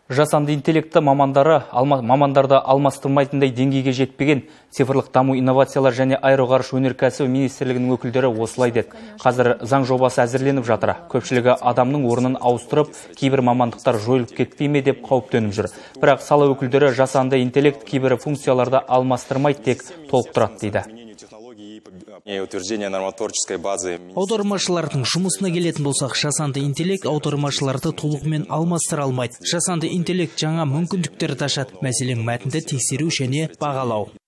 Жасанды интеллекті мамандарды алмастырмайтындай деңгейге жетпеген цифрлық даму инновациялар және аэроғарыш өнеркәсібі министрлігінің өкілдері осылай деді. Қазір заң жобасы әзірленіп жатыр. Көпшілігі адамның орнын ауыстырып, кейбір мамандықтар жойылып кетпей ме деп қауіптеніп жүр. Бірақ сала өкілдері жасанды интеллект кейбір функцияларды алмастырмайды, тек толықтырады дейді. Аудармашылардың жұмысына келетін болсақ, жасанды интеллект аудармашыларды толығымен алмастыра алмайды. Жасанды интеллект жаңа мүмкіндіктерді ашады, мәселен мәтінді тексеру және бағалау.